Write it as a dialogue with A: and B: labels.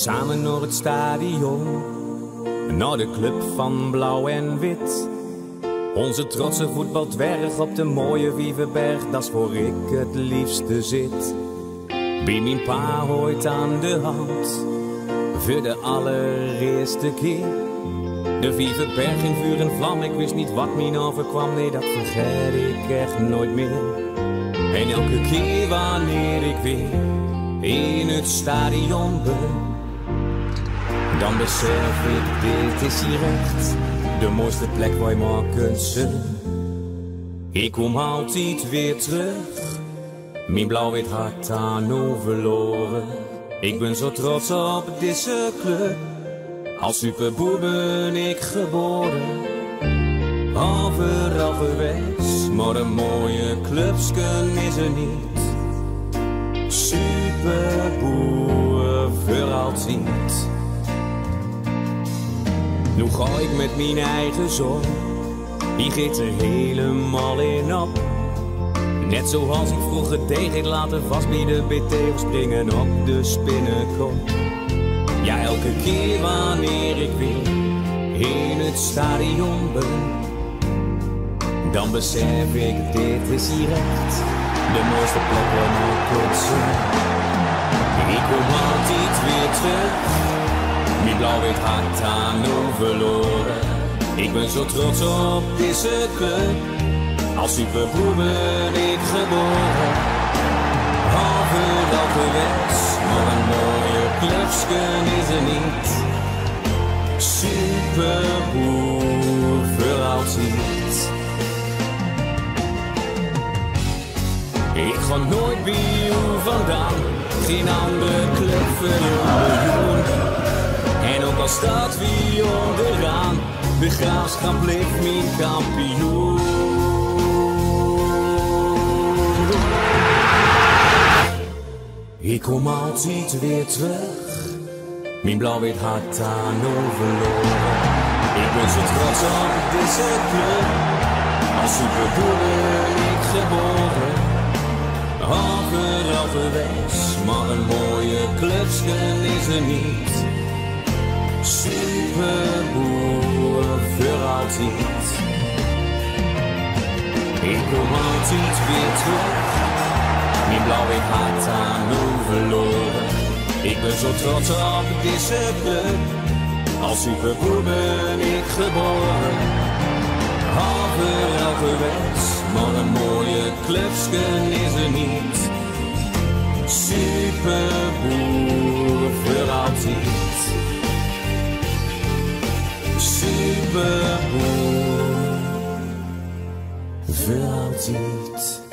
A: samen naar het stadion, naar de club van blauw en wit. Onze trotse voetbaldwerg op de mooie Wieverberg, dat is waar ik het liefste zit. Bij mijn pa ooit aan de hand, voor de allereerste keer. De Wieverberg in vuur en vlam, ik wist niet wat mij overkwam, nee dat vergeet ik echt nooit meer. En elke keer wanneer ik weer in het stadion ben, dan besef ik, dit is hier echt de mooiste plek waar je maar kunt zijn. Ik kom altijd weer terug, mijn blauw-wit hart aan verloren. Ik ben zo trots op deze club, als superboer ben ik geboren. Overal geweest, maar een mooie clubsken is er niet. Superboer voor altijd. Nu ga ik met mijn eigen zon, die geeft er helemaal in op. Net zoals ik vroeger deed, ik later vastbieden, BT of springen op de spinnenkop. Ja, elke keer wanneer ik weer in het stadion ben, dan besef ik, dit is hier echt de mooiste plek waar ik kunt zijn. Ik kom altijd weer terug, mijn blauw-wit hart aan verloren. Ik ben zo trots op deze club, als superboer ben ik geboren. Overal geweest, maar een mooie clubsken is er niet. Superboer voor altijd. Ik ga nooit bij u vandaan, geen andere club voor een miljoen. En ook al staat wie onderaan, de Graafschap blijft mijn kampioen. Ik kom altijd weer terug, mijn blauw-wit hart aan verloren. Ik ben zo trots op deze club, als superboer ben ik geboren. Overal geweest, maar een mooie clubsken is er niet. Superboer voor altijd. Ik kom altijd weer terug, mijn blauw-wit hart aan verloren. Ik ben zo trots op deze club, als superboer ben ik geboren. Overal geweest, maar een mooie clubsken is er niet. Superboer voor altijd. Superboer voor altijd.